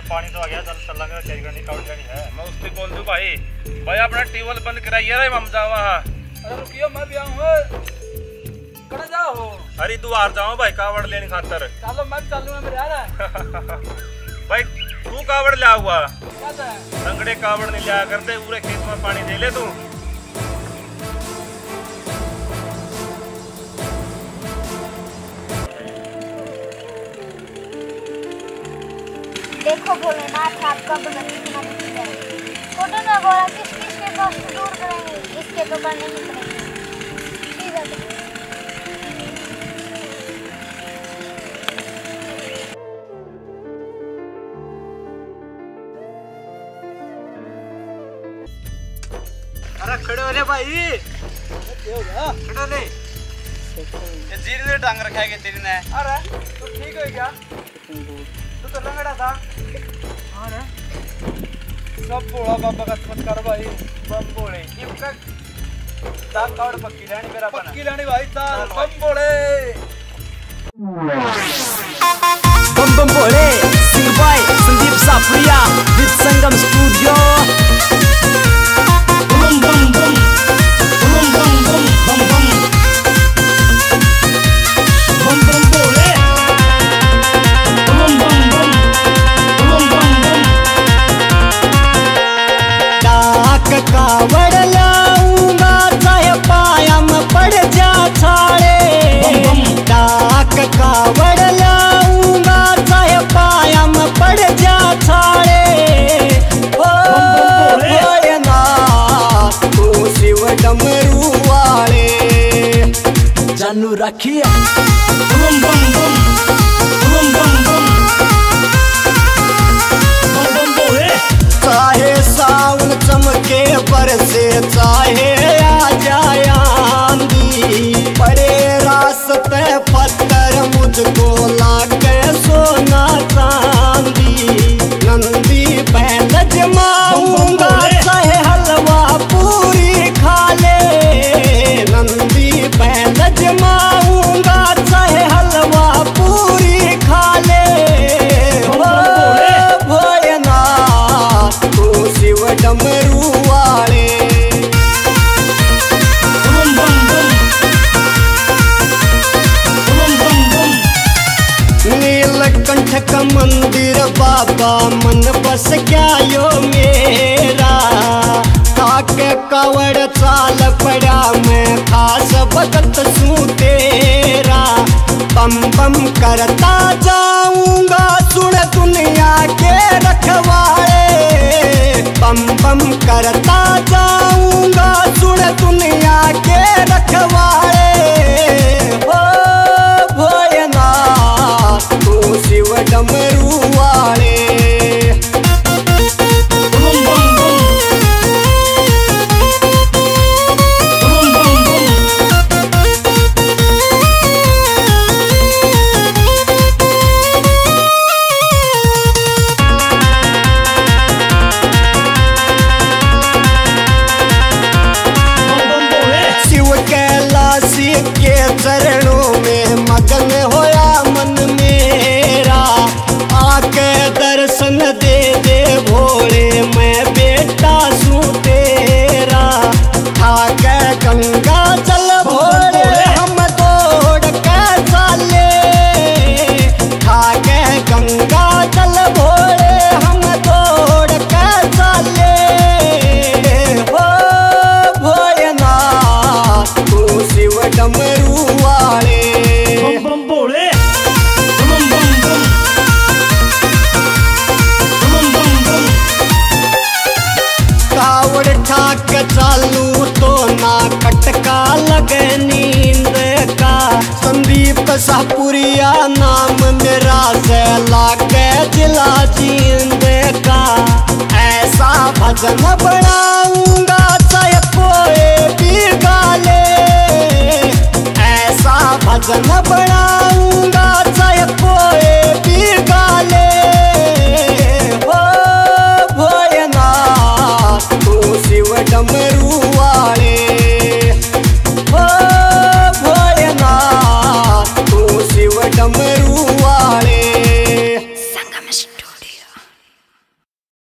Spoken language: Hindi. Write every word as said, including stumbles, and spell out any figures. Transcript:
पानी तो आ गया, चल चल लगा चेक करनी काउंट करनी है। मैं उससे बोल दूं भाई भाई अपना टेबल बंद कराइए रे, हम जावा। अरे रुकियो मैं भी आऊं। कहां जाओ? हरिद्वार जाओ भाई कावड़ लेने खातर। चलो मैं चलूं मैं मेरे यार। भाई तू कावड़ लिया हुआ क्या है? संगड़े कावड़ नहीं लिया करते, पूरे खेत में पानी दे ले तू। देखो भोलेनाथ आपका बुलंदी कितना नीचे है। फोटो में बोला किस किस के कष्ट दूर करेंगे, इसके तो करने ही पड़ेंगे। ठीक है अरे खड़े हो रे भाई। क्या हो गया? खड़े ले। ये जीरी ने टांग रखा है कि तेरी ने? अरे तू ठीक हो क्या? तू तो लंगड़ा था। हाँ ना। सब बोला बाबा का चमत्कार भाई। बम बोले। ये का दाग कावड़ पक्की लानी मेरा बना। पक्की लानी भाई साल बम बोले। बम बम बोले सिंह भाई संदीप साफरिया विद संगम स्टूडियो। बम बम बम बम बम बम बम बम बम बम बोले बम बम बम बम बम बम। डाक कावड़ लाऊंगा चाहे पाया में पड़ जा छाड़े। डाक कावड़ लाऊंगा चाहे पाया में पड़ जा छाड़े। ओ भोलेनाथ तू शिव डमरू वाले जानू रखिए। बम बम बम बम बम बम बम बम बोले। चाहे सावन चमके बरसे चाहे आ जाए आंधी, बड़े रास्ते पत्थर मुझको लागे सोना चांदी। नंदी बैल जमाऊंगा चाहे हलवा पूरी खा ले। नंदी बैल जमाऊंगा चाहे हलवा पूरी खा ले। ओ भोलेनाथ तू शिव डमरू वाले। बम बम बम बम बम बम। नीलकंठ का मंदिर बाबा मन बस क्या यो मेरा। ताके कावड़ चाल पड़ा मैं खास भगत सू तेरा। बम बम करता जाऊंगा सुन दुनिया के रखवाले। बम बम करता जाऊंगा सुन दुनिया के रखवाले। ओ भोलेनाथ तू शिव डमरू वाले। बम बम बम बम बम बम। शिव कैलाशी के चरणों में मगन होया मन मेरा। आके दर्शन दे दे भोले मैं बेटा सू तेरा। आके गंगा जल भोले हम दौड़ के चाले। आके गंगा जल भोले हम दौड़ के चाले। ओ भोलेनाथ तू शिव डमरू वाले। बम बम बोले बम बम बम बम बम बम। कावड़ ठाक चालू तो ना कटका लगे नींद का। संदीप सापुरिया नाम मेरा से लागे जिला जींद का। ऐसा भजन बनाऊंगा चाहे कोई भी गाले। ऐसा भजन बनाऊंगा चाहे कोई